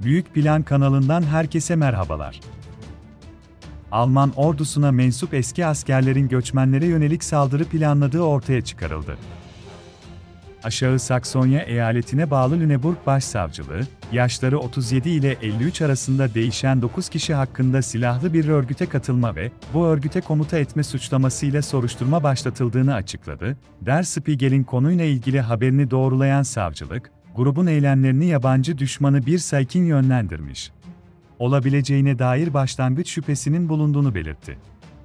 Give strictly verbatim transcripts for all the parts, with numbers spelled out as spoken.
Büyük Plan kanalından herkese merhabalar. Alman ordusuna mensup eski askerlerin göçmenlere yönelik saldırı planladığı ortaya çıkarıldı. Aşağı Saksonya eyaletine bağlı Lüneburg Başsavcılığı, yaşları otuz yedi ile elli üç arasında değişen dokuz kişi hakkında silahlı bir örgüte katılma ve bu örgüte komuta etme suçlamasıyla soruşturma başlatıldığını açıkladı. Der Spiegel'in konuyla ilgili haberini doğrulayan savcılık, grubun eylemlerini yabancı düşmanı bir saykin yönlendirmiş olabileceğine dair başlangıç şüphesinin bulunduğunu belirtti.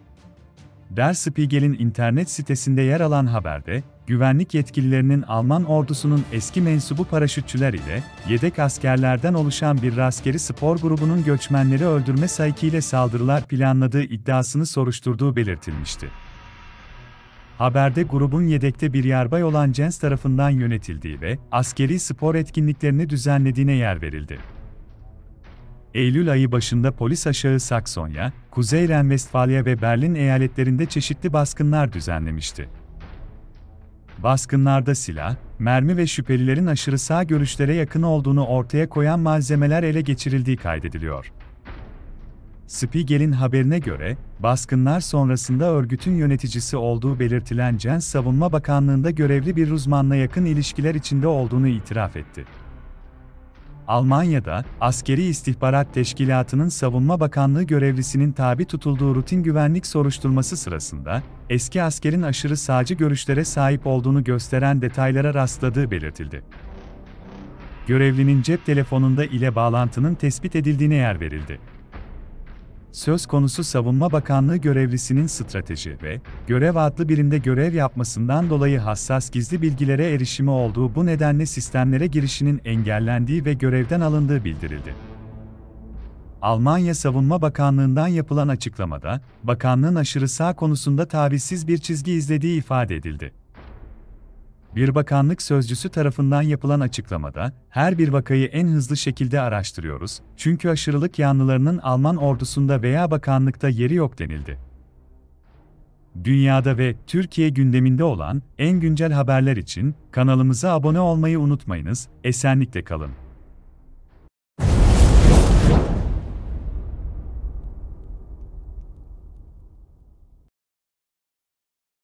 Der Spiegel'in internet sitesinde yer alan haberde, güvenlik yetkililerinin Alman ordusunun eski mensubu paraşütçüler ile yedek askerlerden oluşan bir askeri spor grubunun göçmenleri öldürme saykiyle saldırılar planladığı iddiasını soruşturduğu belirtilmişti. Haberde grubun yedekte bir yarbay olan Jens tarafından yönetildiği ve askeri spor etkinliklerini düzenlediğine yer verildi. Eylül ayı başında polis Aşağı Saksonya, Kuzey Ren-Vestfalya ve Berlin eyaletlerinde çeşitli baskınlar düzenlemişti. Baskınlarda silah, mermi ve şüphelilerin aşırı sağ görüşlere yakın olduğunu ortaya koyan malzemeler ele geçirildiği kaydediliyor. Spiegel'in haberine göre, baskınlar sonrasında örgütün yöneticisi olduğu belirtilen Jens Savunma Bakanlığı'nda görevli bir uzmanla yakın ilişkiler içinde olduğunu itiraf etti. Almanya'da, Askeri İstihbarat Teşkilatı'nın Savunma Bakanlığı görevlisinin tabi tutulduğu rutin güvenlik soruşturması sırasında, eski askerin aşırı sağcı görüşlere sahip olduğunu gösteren detaylara rastladığı belirtildi. Görevlinin cep telefonunda ile bağlantının tespit edildiğine yer verildi. Söz konusu Savunma Bakanlığı görevlisinin strateji ve görev adlı birimde görev yapmasından dolayı hassas gizli bilgilere erişimi olduğu bu nedenle sistemlere girişinin engellendiği ve görevden alındığı bildirildi. Almanya Savunma Bakanlığı'ndan yapılan açıklamada, bakanlığın aşırı sağ konusunda tavizsiz bir çizgi izlediği ifade edildi. Bir bakanlık sözcüsü tarafından yapılan açıklamada, her bir vakayı en hızlı şekilde araştırıyoruz, çünkü aşırılık yanlılarının Alman ordusunda veya bakanlıkta yeri yok denildi. Dünyada ve Türkiye gündeminde olan en güncel haberler için kanalımıza abone olmayı unutmayınız, esenlikle kalın.